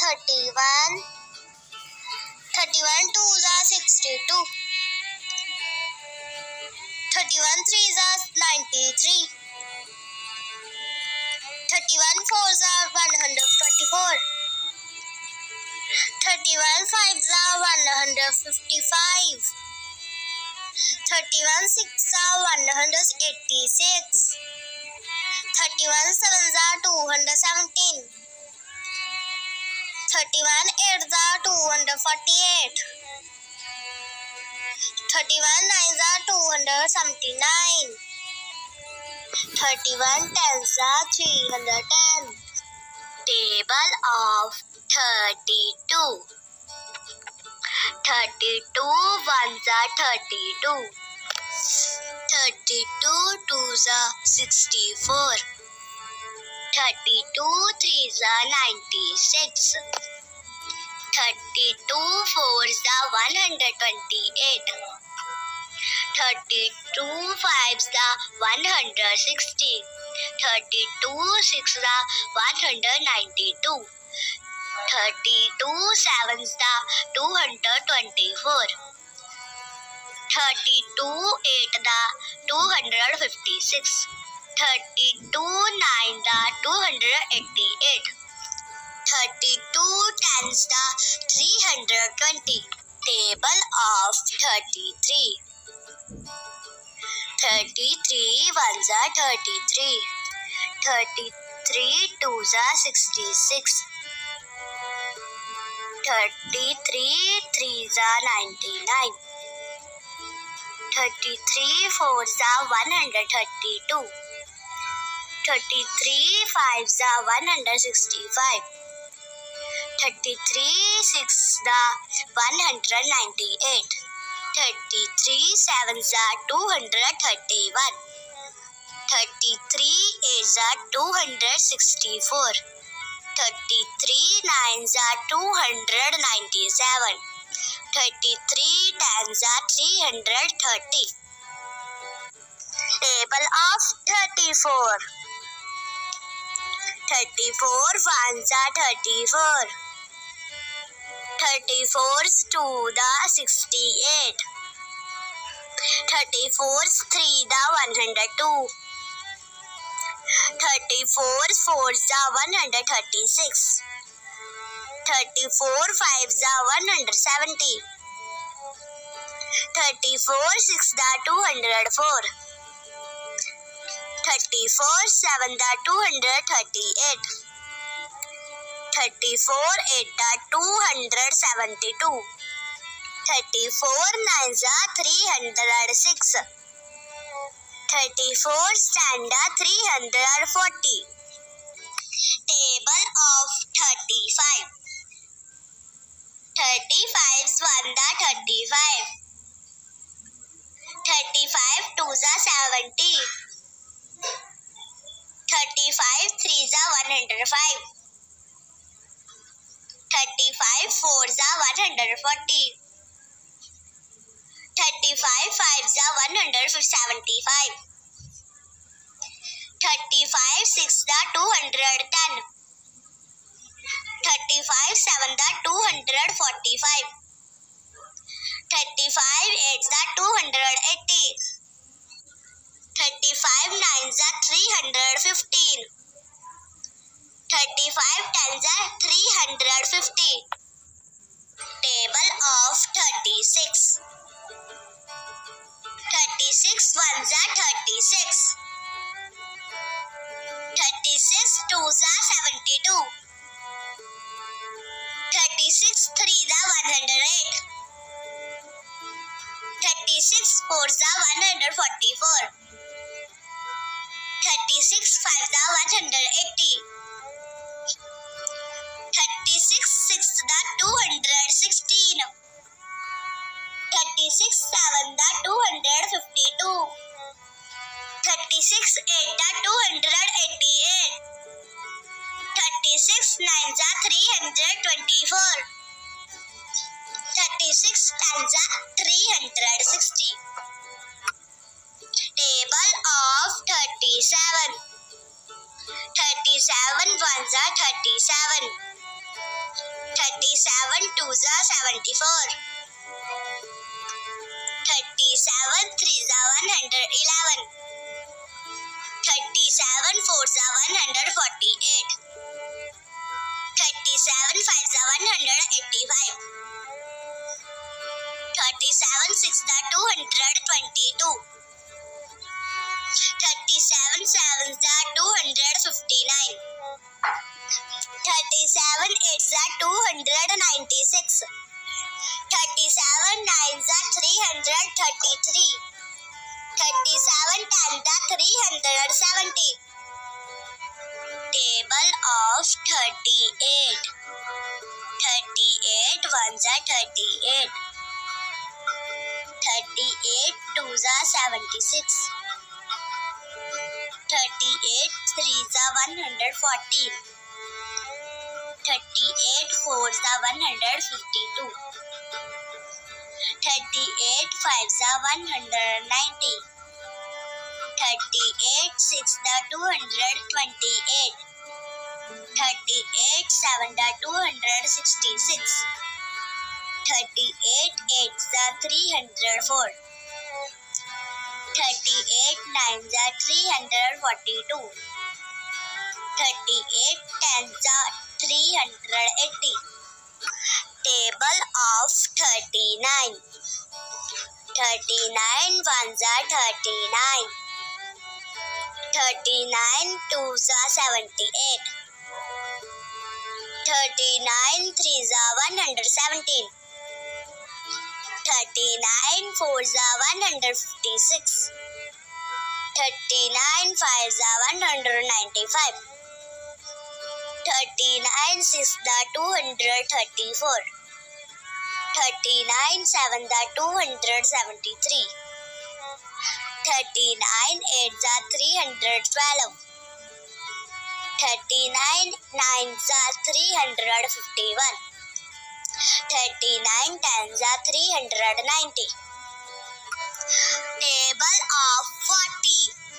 31, 31 twos are 62, 31 threes are 93, 31 fours are 124, 31 fives are 155, 31 sixes are 186, 31 sevens are 217, 31 eights are 248, 31 nines are 279, 31 tens are 310. Table of 32. 32 ones are 32. 32 twos are 64. 32 threes are 96. 32 fours are 128. 32 fives are 160. 32 sixes are 192. 32 sevens are 224. 32 eights are 256. 32 nines are 288. 32 tens are 320. Table of 33. 33 ones are 33. 33 twos are 66. 33 threes are 99. 33 fours are 132. 33 fives are 165. 33 sixes are 198. 33 sevens are 231. 33 eights are 264. 33 nines are 297. 33 tens are 330. Table of 34. 34 ones are 34. 34's to the 68. 34's 3 the 102. 34's 4's the 136. 34 5's the 170. 34 6 the 204. 34 7 the 238. 34 8 the 272. 34 9's the 306. 34 stand the 340. Table of 35. 35's 1 the 35. 35 twos are 70. 35 threes are 105. 35 fours are 140. 35 fives are 175. 35 6 the 210. 35 7 the 245. 35 8 the 280. 35 9 the 315. 35 tens are 350. Table of 36. 36 ones are 36. 36 twos are 72. 36 threes are 108. 36 fours are 144. 36 fives are 180. 36 sixes are 216. 36 7 the 252. 36 8 the 288. 36 9s are 324. 36 10s are 360. Table of 37. 37 ones are 37. 37 2s are 74. 37 3s are 111. 37 4s are 148. 37 5s are 185. 37 6s are 222. 37 7s are 259. 37 8s are 296. 37 9s are 333. 37 10s are 370. Table of 38. 38 1s are 38. 38 2s are 76. 38 3s are 114. 38 4s are 152. 38 5s are 190. 38 6s are 228. 38 7s are 266. 38 8s are 304. 38 9s are 342. 38 10s are 380. Table of 39. 39 1s are 39. 39 2s are 78. 39 3s are 117. 39 4s are 156. 39 5s are 195. 39 6s are 234. 39 7s are 273. 39 8s are 312. 39 9s are 351. 39 10s are 390. Table of 40.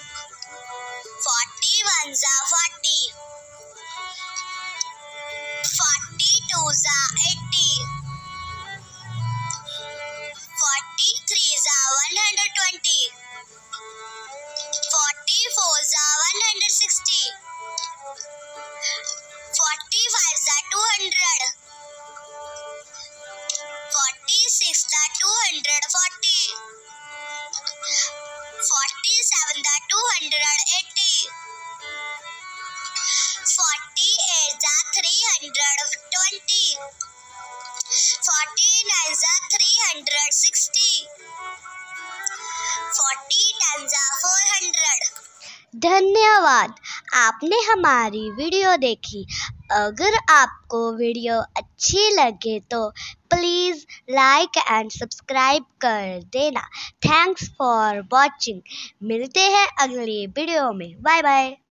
40 1s are 40. 40 2s are 80. 40 3s are 120. 40 4s are 160. 40 5s are 200. 40 6s are 240. 40 7s are 280. 40 8s are 320. 40 9s are 360. 40 10s are 400. धन्यवाद, आपने हमारी video देखी। अगर आपको video अच्छी लगे तो please like and subscribe कर देना। Thanks for watching. मिलते हैं अगली वीडियो में। Bye bye.